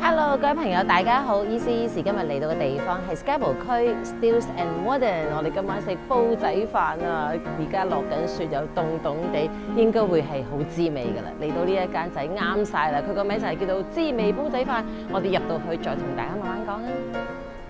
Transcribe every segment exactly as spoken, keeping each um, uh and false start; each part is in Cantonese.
Hello， 各位朋友，大家好。Easy Easy 今日嚟到嘅地方係 Scarborough 區 Steeles and Warden， 我哋今晚食煲仔飯啊！而家落緊雪又凍凍地，應該會係好滋味㗎啦。嚟到呢一間仔啱晒啦，佢個名就係叫做滋味煲仔飯。我哋入到去再同大家慢慢講啊！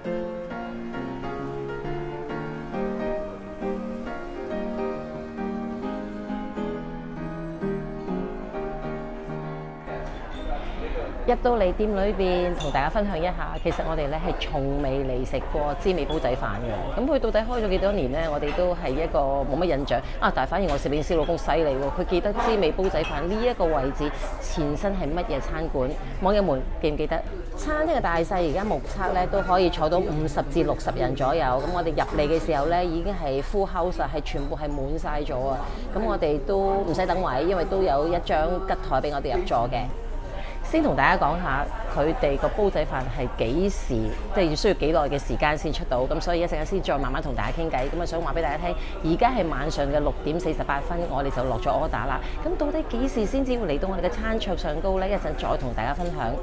入到嚟店裏邊，同大家分享一下，其實我哋咧係從未嚟食過滋味煲仔飯嘅。咁佢到底開咗幾多年呢？我哋都係一個冇乜印象啊！但係反而我攝影師老公犀利喎，佢記得滋味煲仔飯呢一個位置前身係乜嘢餐館。網友們記唔記得？餐廳嘅大細而家目測咧都可以坐到五十至六十人左右。咁我哋入嚟嘅時候咧已經係 full house， 係全部係滿晒咗啊！咁我哋都唔使等位，因為都有一張吉台俾我哋入座嘅。先同大家講下佢哋個煲仔飯係幾時，即係要需要幾耐嘅時間先出到，咁所以一陣間先再慢慢同大家傾偈。咁啊想話俾大家聽，而家係晚上嘅六點四十八分，我哋就落咗 order 啦。咁到底幾時先至會嚟到我哋嘅餐桌上高呢？一陣再同大家分享。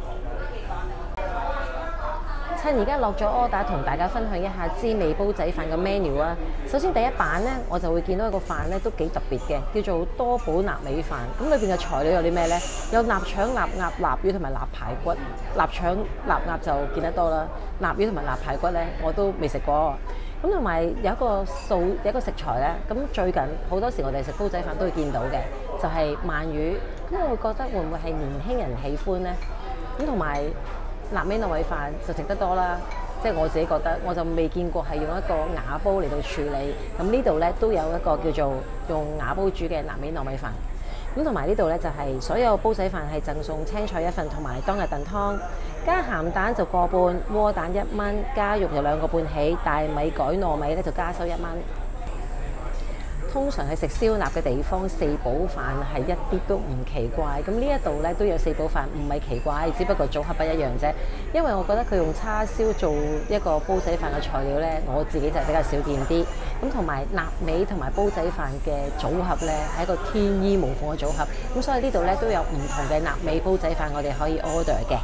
趁而家落咗 order， 同大家分享一下滋味煲仔飯嘅 menu 啊。首先第一版呢，我就會見到一個飯呢都幾特別嘅，叫做多寶臘味飯。咁裏邊嘅材料有啲咩呢？有臘腸、臘鴨、臘魚同埋臘排骨。臘腸、臘鴨就見得多啦，臘魚同埋臘排骨呢，我都未食過。咁同埋有一個素有一個食材呢，咁最近好多時我哋食煲仔飯都會見到嘅，就係鰻魚。咁我會覺得會唔會係年輕人喜歡呢？咁同埋臘味糯米飯就食得多啦，即係我自己覺得，我就未見過係用一個瓦煲嚟到處理。咁呢度咧都有一個叫做用瓦煲煮嘅臘味糯米飯。咁同埋呢度咧就係所有煲仔飯係贈送青菜一份，同埋當日燉湯，加鹹蛋就個半，窩蛋一蚊，加肉就兩個半起，大米改糯米咧就加收一蚊。通常係食燒臘嘅地方，四寶飯係一啲都唔奇怪。咁呢一度咧都有四寶飯，唔係奇怪，只不過組合不一樣啫。因為我覺得佢用叉燒做一個煲仔飯嘅材料咧，我自己就比較少見啲。咁同埋臘味同埋煲仔飯嘅組合咧，係一個天衣無縫嘅組合。咁所以呢度咧都有唔同嘅臘味煲仔飯，我哋可以 order 嘅。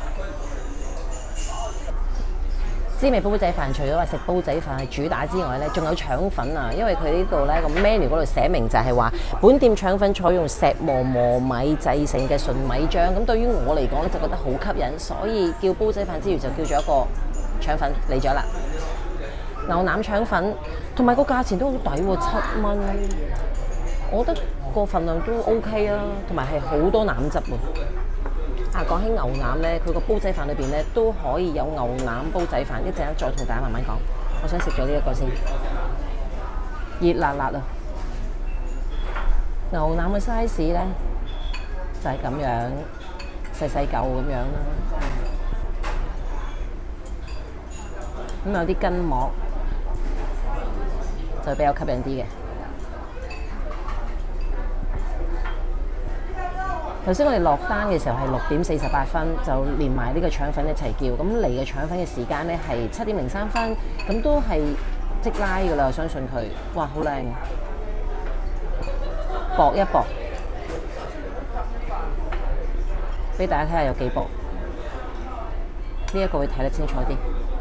滋味煲仔飯除咗話食煲仔飯係主打之外咧，仲有腸粉啊！因為佢呢度咧個 menu 嗰度寫明就係話，本店腸粉採用石磨磨米製成嘅純米漿。咁對於我嚟講咧，就覺得好吸引，所以叫煲仔飯之餘就叫咗一個腸粉嚟咗啦。牛腩腸粉同埋個價錢都好抵喎，七蚊。我覺得個份量都 OK 啊，同埋係好多腩汁喎。啊，講起牛腩咧，佢個煲仔飯裏邊咧都可以有牛腩煲仔飯，一陣再同大家慢慢講。我想食咗呢一個先，熱辣辣啊！牛腩嘅 size 咧就係、是、咁樣，細細嚿咁樣啦。咁有啲筋膜就比較吸引啲嘅。頭先我哋落單嘅時候係六點四十八分，就連埋呢個腸粉一齊叫。咁嚟嘅腸粉嘅時間咧係七點零三分，咁都係即拉㗎啦。我相信佢，哇，好靚，薄一薄，俾大家睇下有幾薄。呢一個會睇得清楚啲。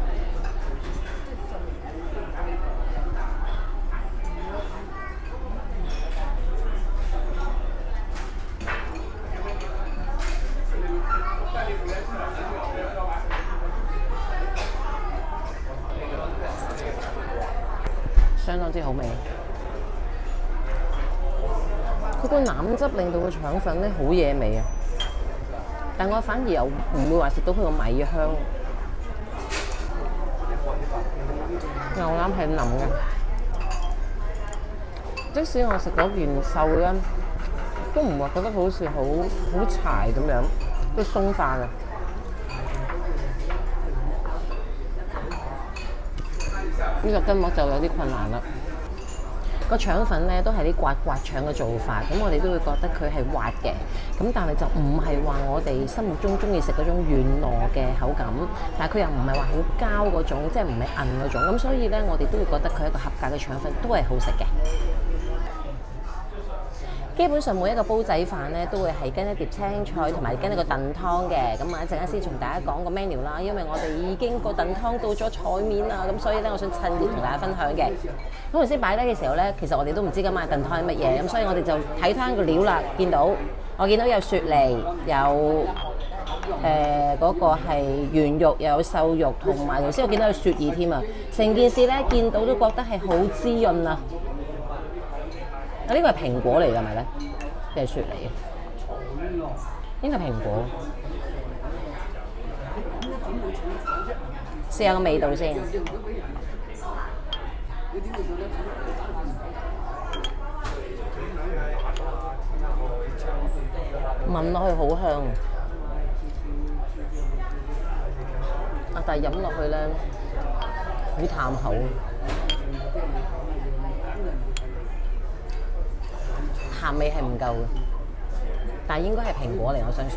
相當之好味，佢個腩汁令到個腸粉咧好惹味啊！但我反而又唔會話食到佢個米香。牛腩係腍嘅，即使我食嗰件瘦咧，都唔會覺得好似好好柴咁樣，都鬆化嘅。呢個筋膜就有啲困難啦。個腸粉咧都係啲刮刮腸嘅做法，咁我哋都會覺得佢係滑嘅，咁但係就唔係話我哋心目中中意食嗰種軟糯嘅口感，但係佢又唔係話好膠嗰種，即係唔係韌嗰種，咁所以咧我哋都會覺得佢係一個合格嘅腸粉，都係好食嘅。 基本上每一個煲仔飯咧都會係跟一碟青菜同埋跟一個燉湯嘅。咁啊一陣間先同大家講個 menu 啦，因為我哋已經個燉湯到咗台面啦，咁所以咧我想趁熱同大家分享嘅。咁頭先擺低嘅時候咧，其實我哋都唔知今晚燉湯係乜嘢，咁所以我哋就睇翻個料啦。見到我見到有雪梨，有誒嗰、呃那個係原肉，又有瘦肉，同埋頭先我見到有雪耳添啊！成件事咧見到都覺得係好滋潤啊！啊！呢個係蘋果嚟㗎，係咪咧？定係雪梨嘅？應該係蘋果。試下個味道先。聞落去好香啊！但係飲落去咧，好淡口。鹹味係唔夠嘅，但係應該係蘋果嚟，我相信。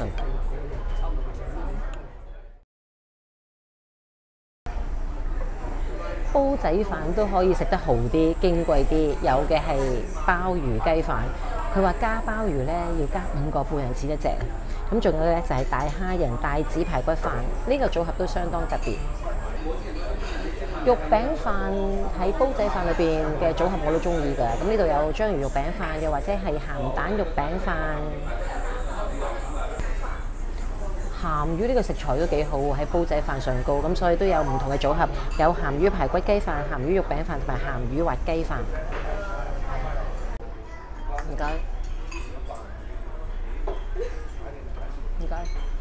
煲仔飯都可以食得豪啲、矜貴啲，有嘅係鮑魚雞飯。佢話加鮑魚咧要加五個半銀錢一隻，咁仲有咧就係大蝦仁帶子排骨飯，呢個組合都相當特別。肉餅飯喺煲仔飯裏邊嘅組合我都中意㗎，咁呢度有章魚肉餅飯，又或者係鹹蛋肉餅飯。鹹魚呢個食材都幾好喺煲仔飯上高，咁所以都有唔同嘅組合，有鹹魚排骨雞飯、鹹魚肉餅飯同埋鹹魚滑雞飯。唔該，唔該。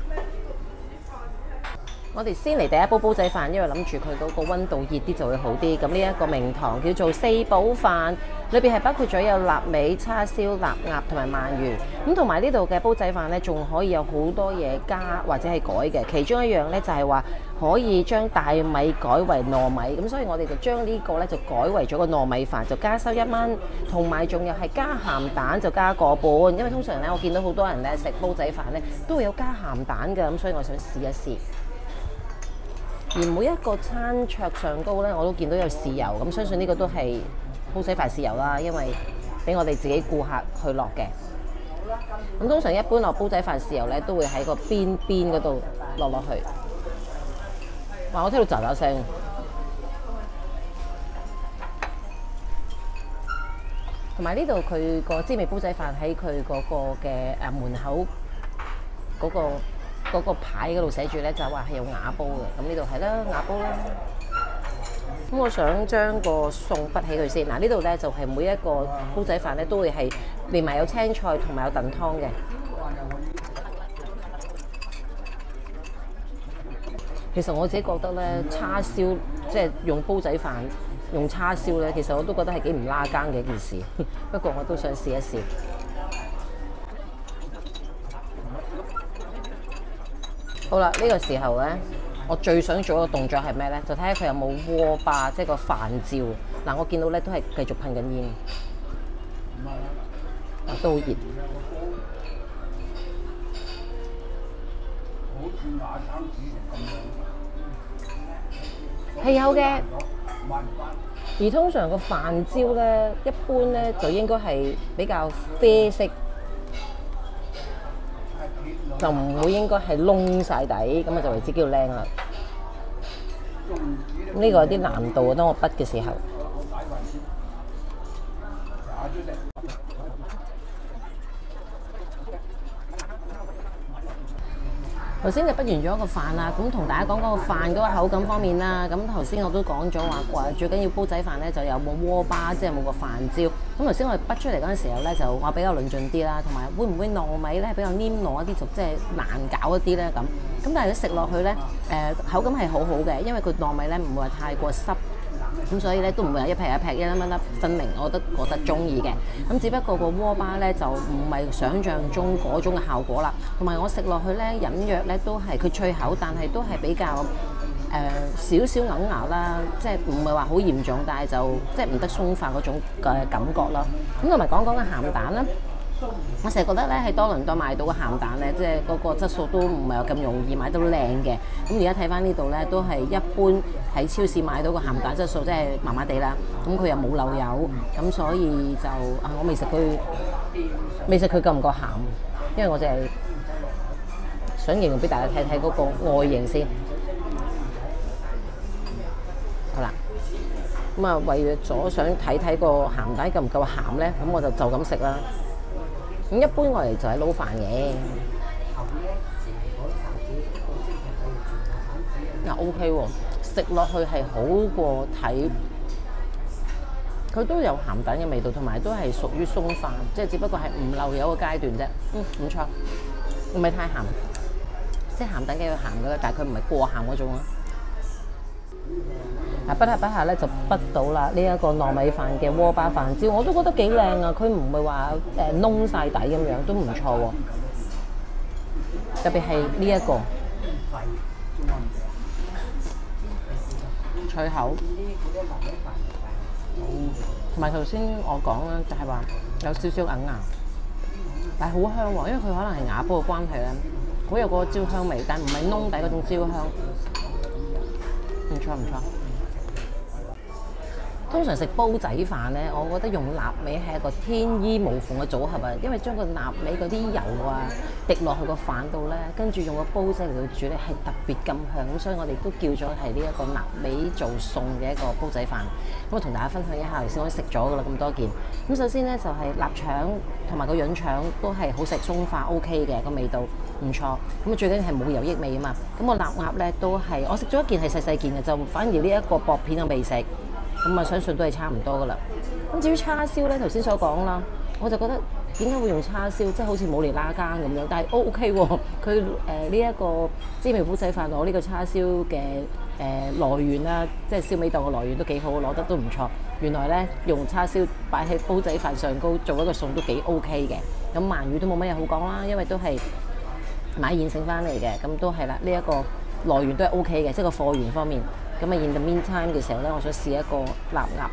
我哋先嚟第一煲煲仔飯，因為諗住佢嗰個溫度熱啲就會好啲。咁呢一個名堂叫做四寶飯，裏邊係包括咗有臘味、叉燒、臘鴨同埋鰻魚。咁同埋呢度嘅煲仔飯呢，仲可以有好多嘢加或者係改嘅。其中一樣呢，就係話可以將大米改為糯米，咁所以我哋就將呢個呢，就改為咗個糯米飯，就加收一蚊。同埋仲有係加鹹蛋就加個半，因為通常呢，我見到好多人呢食煲仔飯呢，都會有加鹹蛋嘅，咁所以我想試一試。而每一個餐桌上高咧，我都見到有豉油，咁相信呢個都係煲仔飯豉油啦，因為俾我哋自己顧客去落嘅。咁通常一般落煲仔飯豉油咧，都會喺個邊邊嗰度落落去。哇！我聽到喳喳聲。同埋呢度佢個滋味煲仔飯喺佢嗰個嘅誒門口嗰個。嗰個牌嗰度寫住咧，就話係有瓦煲嘅，咁呢度係啦，瓦煲啦。咁我想將個餸畢起佢先。嗱，呢度咧就係每一個煲仔飯咧都會係連埋有青菜同埋有燉湯嘅。其實我自己覺得咧，叉燒即係用煲仔飯用叉燒咧，其實我都覺得係幾唔拉更嘅一件事。不過我都想試一試。好啦，呢、這個時候咧，我最想做一個動作係咩咧？就睇下佢有冇鍋巴，即係個飯焦。嗱，我見到咧都係繼續噴緊煙，啊都好熱。係有嘅，而通常個飯焦咧，一般咧就應該係比較啡色。就唔會應該係燶晒底，咁啊就為之叫靚啦。咁呢個有啲難度啊，當我畢嘅時候。頭先就畢完咗個飯啦，咁同大家講嗰個飯嗰個口感方面啦。咁頭先我都講咗話，話最緊要煲仔飯咧就有冇鍋巴，即係冇個飯焦。咁頭先我哋畢出嚟嗰陣時候咧，就話比較論盡啲啦，同埋會唔會糯米咧比較黏糯一啲，就即係難搞一啲咧咁。咁但係你食落去咧，誒、呃、口感係好好嘅，因為佢糯米咧唔會話太過濕。咁所以咧都唔會有一劈一劈一粒一粒分明，我覺得覺得中意嘅。咁只不過個鍋巴咧就唔係想像中嗰種嘅效果啦。同埋我食落去咧隱約咧都係佢脆口，但係都係比較誒少少硬牙啦，即係唔係話好嚴重，但係就即係唔得鬆化嗰種嘅感覺啦。咁同埋講講嘅鹹蛋啦， 我成日覺得咧喺多倫多買到嘅鹹蛋咧，即係嗰個質素都唔係咁容易買到靚嘅。咁而家睇翻呢度咧，都係一般喺超市買到個鹹蛋質素，即係麻麻地啦。咁佢又冇漏油，咁所以就啊，我未食佢，未食佢夠唔夠鹹，因為我就係想形容俾大家睇睇嗰個外形先。好啦，咁啊為咗想睇睇個鹹蛋夠唔夠鹹咧，咁我就就咁食啦。咁一般我哋就係撈飯嘅，嗱 OK 喎，食落去係好過睇，佢都有鹹蛋嘅味道，同埋都係屬於鬆飯，即係只不過係唔漏油嘅階段啫。嗯，唔錯，唔係太鹹，即係鹹蛋梗係鹹噶啦，但係佢唔係過鹹嗰種啊。啊，不下不下咧就畢到啦！呢一個糯米飯嘅鍋巴飯焦，我都覺得幾靚啊！佢唔係話誒燶晒底咁樣，都唔錯喎。特別係呢一個脆口，同埋頭先我講啦，就係話有少少硬牙，但係好香喎，因為佢可能係瓦煲嘅關係咧，好有嗰個焦香味，但唔係燶底嗰種焦香，唔錯唔錯。通常食煲仔飯咧，我覺得用臘味係一個天衣無縫嘅組合啊！因為將個臘味嗰啲油啊滴落去個飯度咧，跟住用個煲仔嚟到煮咧，係特別咁香咁，所以我哋都叫咗係呢一個臘味做餸嘅一個煲仔飯。咁我同大家分享一下，頭先我食咗噶啦咁多件。咁首先咧就係臘腸同埋個潤腸都係好食鬆化 OK 嘅個味道唔錯。咁啊最緊要係冇油益味啊嘛。咁個臘鴨咧都係我食咗一件係細細件嘅，就反而呢一個薄片我未食。咁啊，相信都係差唔多噶啦。咁至於叉燒咧，頭先所講啦，我就覺得點解會用叉燒，即係好似冇嚟拉更咁樣，但係 O K 喎。佢誒呢一個滋味煲仔飯攞呢個叉燒嘅誒、呃、來源啦，即係燒味檔嘅來源都幾好，攞得都唔錯。原來咧用叉燒擺喺煲仔飯上高做一個餸都幾 O K 嘅。咁鰻魚都冇乜嘢好講啦，因為都係買現成翻嚟嘅，咁都係啦。呢、這、一個來源都係 O K 嘅，即係個貨源方面。咁啊，in the meantime嘅時候咧，我想試一個臘鴨。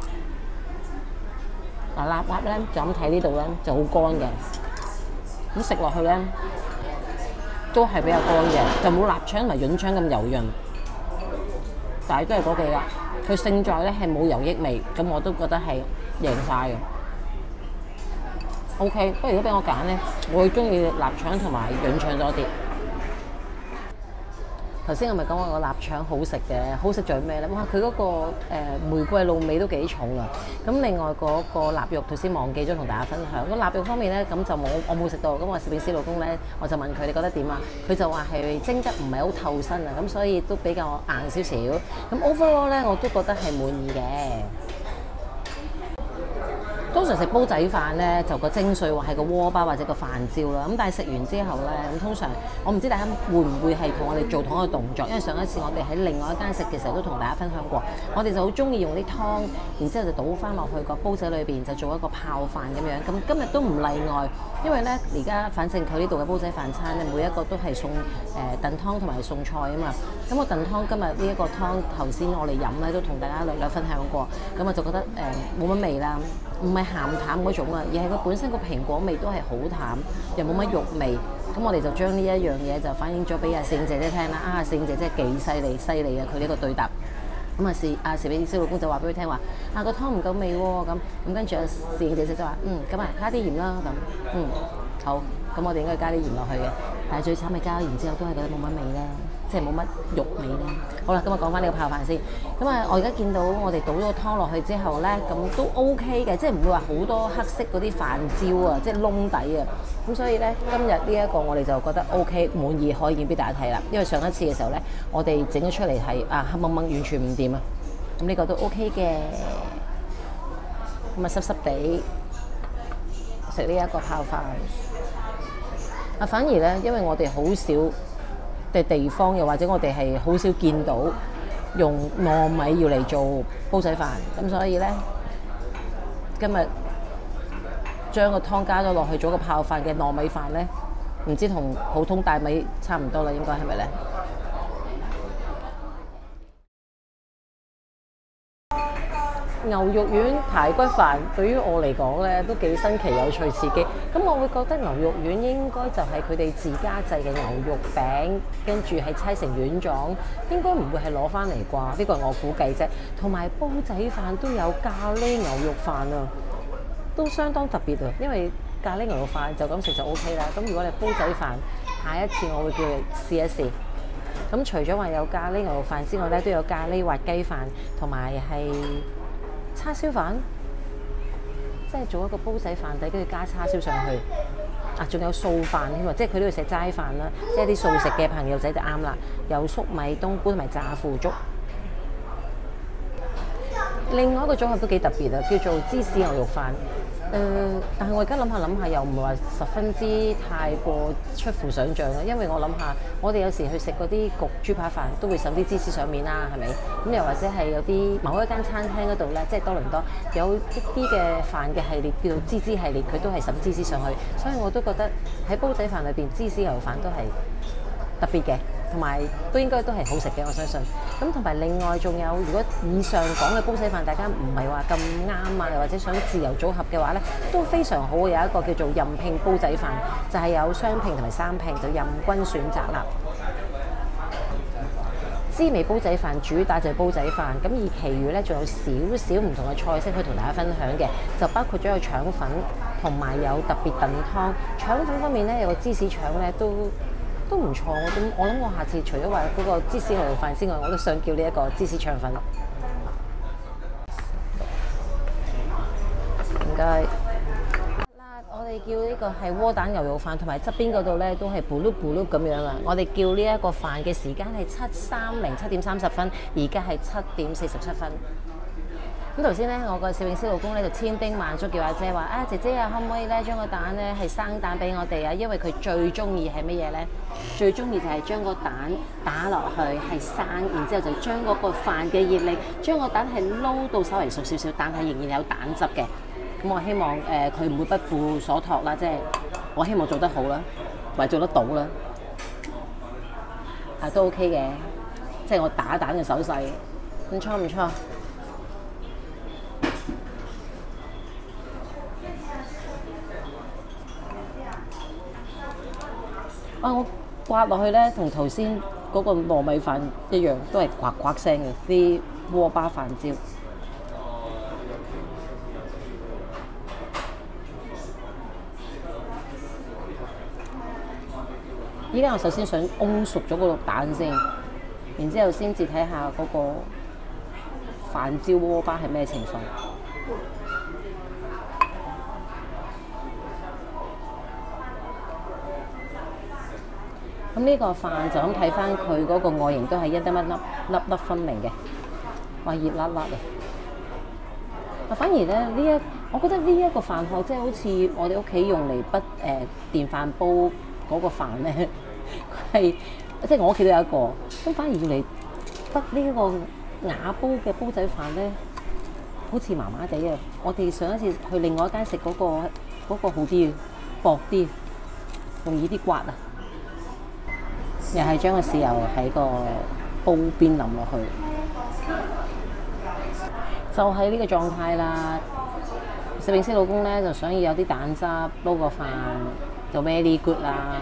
嗱，臘鴨咧就咁睇呢度咧就好乾嘅，咁食落去咧都係比較乾嘅，就冇臘腸同埋潤腸咁油潤。但係都係嗰句啦，佢勝在咧係冇油益味，咁我都覺得係贏晒嘅。OK， 不過如果俾我揀咧，我會中意臘腸同埋潤腸多啲。頭先我咪講話個臘腸好食嘅，好食在咩咧？哇！佢嗰、那個、呃、玫瑰露味都幾重啊！咁另外嗰個臘肉頭先忘記咗同大家分享。個臘肉方面咧，咁就冇我冇食到。咁我攝影師老公咧，我就問佢你覺得點啊？佢就話係蒸得唔係好透身啊，咁所以都比較硬少少。咁 overall 咧，我都覺得係滿意嘅。通常食煲仔飯咧，就個精髓話係個鍋巴或者個飯焦啦。咁但係食完之後咧，咁通常我唔知大家會唔會係同我哋做同一個動作，因為上一次我哋喺另外一間食嘅時候都同大家分享過，我哋就好中意用啲湯，然之後就倒翻落去個煲仔裏邊，就做一個泡飯咁樣。咁今日都唔例外，因為咧而家反正佢呢度嘅煲仔飯餐咧，每一個都係送誒燉湯同埋送菜啊嘛。咁個燉湯今日呢一個湯頭先我哋飲咧，都同大家略略分享過，咁我就覺得誒冇乜味啦。唔係鹹淡嗰種啊，而係佢本身個蘋果味都係好淡，又冇乜肉味。咁我哋就將呢一樣嘢就反映咗俾阿攝影姐姐聽啦。啊，攝影姐姐幾犀利，犀利啊！佢呢個對答。咁啊，攝阿攝影師老公就話俾佢聽話，啊個湯唔夠味喎。咁咁跟住阿攝影姐姐就話，嗯，咁啊加啲鹽啦。咁嗯好，咁我哋應該加啲鹽落去嘅。但係最慘係加完之後都係覺得冇乜味啦。即係冇乜肉味咧。好啦，咁我講翻呢個泡飯先。咁啊，我而家見到我哋倒咗個湯落去之後咧，咁都 OK 嘅，即係唔會話好多黑色嗰啲飯焦啊，即係燶底啊。咁所以咧，今日呢一個我哋就覺得 OK 滿意，可以影俾大家睇啦。因為上一次嘅時候咧，我哋整咗出嚟係啊黑掹掹，完全唔掂啊。咁呢個都 OK 嘅。咁啊濕濕地食呢一個泡飯。啊，反而咧，因為我哋好少嘅地方，又或者我哋係好少見到用糯米要嚟做煲仔飯，咁所以咧今日將個湯加咗落去做個泡飯嘅糯米飯咧，唔知同普通大米差唔多啦，應該係咪咧？ 牛肉丸排骨飯對於我嚟講咧都幾新奇有趣刺激，咁我會覺得牛肉丸應該就係佢哋自家製嘅牛肉餅，跟住係搓成丸狀，應該唔會係攞翻嚟啩？呢個係我估計啫。同埋煲仔飯都有咖喱牛肉飯啊，都相當特別啊，因為咖喱牛肉飯就咁食就 O K 啦。咁如果你煲仔飯，下一次我會叫你試一試。咁除咗話有咖喱牛肉飯之外咧，都有咖喱滑雞飯同埋係叉燒飯，即係做一個煲仔飯底，跟住加叉燒上去。啊，仲有素飯添啊，即係佢都要食齋飯啦，即係啲素食嘅朋友仔就啱啦。有粟米冬菇同埋炸腐竹。另外一個組合都幾特別啊，叫做芝士牛肉飯。誒、呃，但係我而家諗下諗下，又唔係話十分之太過出乎想像啦。因為我諗下，我哋有時去食嗰啲焗豬扒飯，都會糝啲芝士上面啦，係咪？咁又或者係有啲某一間餐廳嗰度咧，即係多倫多有一啲嘅飯嘅系列叫做芝芝系列，佢都係糝芝士上去，所以我都覺得喺煲仔飯裏邊，芝士牛肉飯都係特別嘅。同埋都應該都係好食嘅，我相信。咁同埋另外仲有，如果以上講嘅煲仔飯大家唔係話咁啱啊，又或者想自由組合嘅話咧，都非常好。有一個叫做任拼煲仔飯，就係、是、有雙拼同埋三拼，就任君選擇啦。滋味煲仔飯主打就係煲仔飯，咁而其餘咧仲有少少唔同嘅菜式可以同大家分享嘅，就包括咗有腸粉同埋有特別燉湯。腸粉方面咧有個芝士腸咧都。都唔錯，我咁我諗我下次除咗話嗰個芝士牛肉飯之外，我都想叫呢一個芝士腸粉。唔該。啦，我哋叫呢個係窩蛋牛肉飯，同埋側邊嗰度咧都係咕嚕咕嚕咁樣啊！我哋叫呢一個飯嘅時間係七三零七點三十分，而家係七點四十七分。咁頭先咧，我個攝影師老公咧就千叮萬囑叫阿姐話：啊姐姐啊，可唔可以咧將個蛋咧係生蛋俾我哋啊？因為佢最中意係乜嘢咧？最中意就係將個蛋打落去係生，然之後就將嗰個飯嘅熱力將個蛋係撈到稍微熟少少，但係仍然有蛋汁嘅。咁我希望誒佢唔會不負所託啦，即係我希望做得好啦，或者做得到啦，啊都 OK 嘅，即係我打蛋嘅手勢，唔錯唔錯。啊！我刮落去咧，同頭先嗰個糯米飯一樣，都係呱呱聲嘅啲鍋巴飯焦。依家我首先想燶熟咗嗰個蛋先，然之後先至睇下嗰個飯焦鍋巴係咩情況。咁呢個飯就咁睇翻佢嗰個外形都係一粒一粒粒粒分明嘅，哇熱辣辣啊！啊反而咧呢一，我覺得呢一個飯盒即係好似我哋屋企用嚟畢誒電飯煲嗰個飯咧，係即係我屋企都有一個，咁反而用嚟畢呢一個瓦煲嘅煲仔飯咧，好似麻麻地啊！我哋上一次去另外一間食嗰個嗰個好啲，薄啲，容易啲刮啊！又係將個豉油喺個煲邊淋落去，就係呢個狀態啦。攝影師老公咧就想要有啲蛋汁撈個飯，就 very good 啦。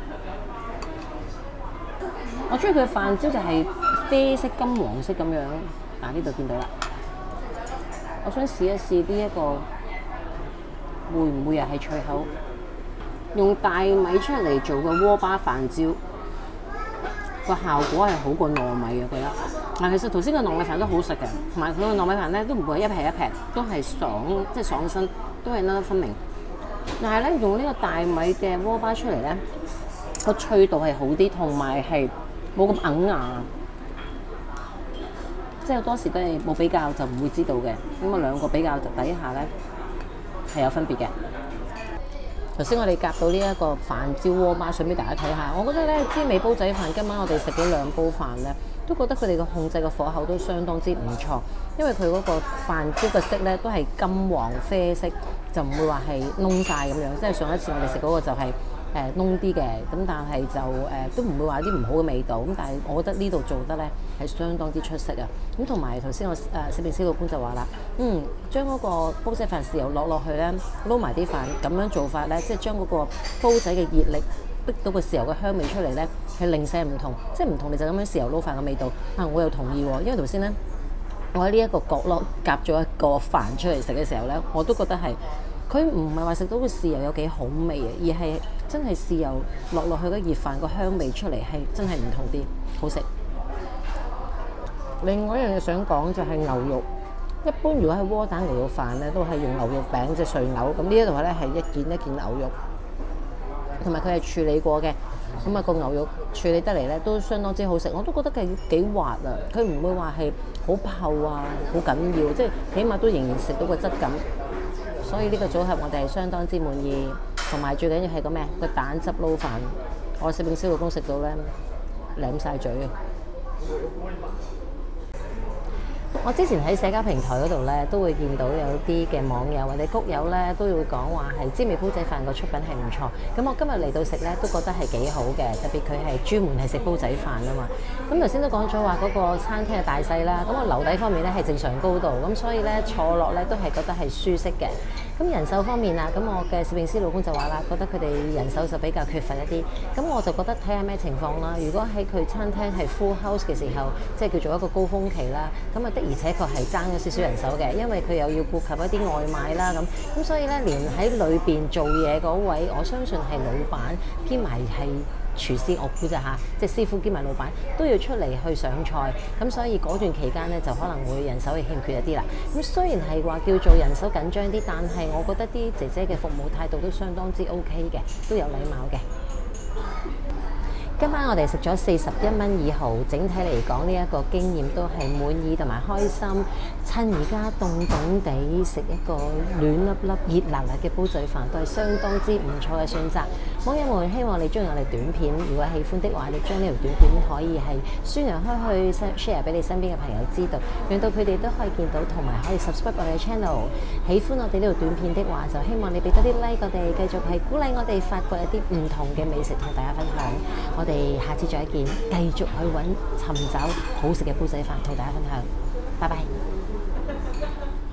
我中意佢嘅飯焦就係啡色金黃色咁樣，嗱呢度見到啦。我想試一試呢一個會唔會又係脆口？用大米出嚟做嘅鍋巴飯焦。個效果係好過糯米嘅，我覺得。嗱，其實頭先個糯米飯都好食嘅，同埋佢個糯米飯咧都唔會一劈一劈，都係爽，即係爽身，都係粒粒分明。但係咧用呢個大米嘅鍋巴出嚟咧，個脆度係好啲，同埋係冇咁硬牙。即係好多時都係冇比較就唔會知道嘅。咁啊兩個比較就底下咧係有分別嘅。頭先我哋夾到呢一個飯焦鍋巴，想俾大家睇下。我覺得咧，滋味煲仔飯今晚我哋食咗兩煲飯咧，都覺得佢哋嘅控制嘅火候都相當之唔錯。因為佢嗰個飯焦嘅色咧都係金黃啡色，就唔會話係燶晒咁樣。即係上一次我哋食嗰個就係誒燶啲嘅，咁但係就誒、呃、都唔會話啲唔好嘅味道。咁但係我覺得呢度做得咧係相當之出色啊！咁同埋頭先我誒攝影師老公就話啦，嗯，將嗰個煲仔飯豉油落落去咧，撈埋啲飯咁樣做法咧，即係將嗰個煲仔嘅熱力逼到個豉油嘅香味出嚟咧，係零舍唔同，即係唔同你就咁樣豉油撈飯嘅味道。啊，我又同意喎，因為頭先咧我喺呢一個角落夾咗一個飯出嚟食嘅時候咧，我都覺得係。佢唔係話食到個豉油有幾好味啊，而係真係豉油落落去嗰熱飯個香味出嚟係真係唔同啲，好食。另外一樣嘢想講就係牛肉，一般如果係窩蛋牛肉飯咧，都係用牛肉餅即係碎牛，咁呢一度咧係一件一件牛肉，同埋佢係處理過嘅，咁啊個牛肉處理得嚟咧都相當之好食，我都覺得佢幾滑啊，佢唔會話係好厚啊，好緊要，即係起碼都仍然食到個質感。所以呢個組合我哋係相當之滿意，同埋最緊要係個咩？個蛋汁撈飯，我攝影師老公食到咧舐曬嘴啊！我之前喺社交平台嗰度咧，都會見到有啲嘅網友或者谷友咧，都會講話係滋味煲仔飯個出品係唔錯。咁我今日嚟到食咧，都覺得係幾好嘅，特別佢係專門係食煲仔飯啊嘛。咁頭先都講咗話嗰個餐廳嘅大細啦，咁我樓底方面咧係正常高度，咁所以咧坐落咧都係覺得係舒適嘅。咁人手方面啊，咁我嘅攝影師老公就話啦，覺得佢哋人手就比較缺乏一啲。咁我就覺得睇下咩情況啦。如果喺佢餐廳係 full house 嘅時候，即係叫做一個高峰期啦，咁啊的而且確係爭咗少少人手嘅，因為佢又要顧及一啲外賣啦，咁咁所以咧，連喺裏邊做嘢嗰位，我相信係老闆兼埋係廚師，我估咋嚇，即係師傅兼埋老闆都要出嚟去上菜，咁所以嗰段期間咧就可能會人手係欠缺一啲啦。咁雖然係話叫做人手緊張啲，但係我覺得啲姐姐嘅服務態度都相當之 OK 嘅，都有禮貌嘅。今晚我哋食咗四十一蚊二毫，整體嚟講呢一個經驗都係滿意同埋開心。趁而家凍凍地食一個暖粒粒、熱辣辣嘅煲仔飯，都係相當之唔錯嘅選擇。網友們，希望你中意我哋短片，如果喜歡的話，你將呢條短片可以係宣揚開去 share 俾你身邊嘅朋友知道，讓到佢哋都可以見到，同埋可以 subscribe 我哋嘅 channel。喜歡我哋呢條短片的話，就希望你俾多啲 like 我哋，繼續係鼓勵我哋發掘一啲唔同嘅美食同大家分享。我哋下次再見，繼續去揾尋找好食嘅煲仔飯同大家分享。拜拜。